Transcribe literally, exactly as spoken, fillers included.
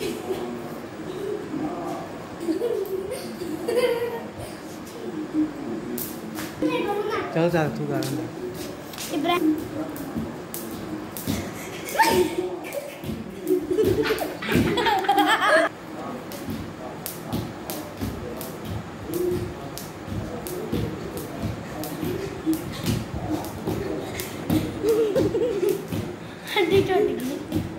चल जा तू गा इब्राहिम हड्डी टूट गई।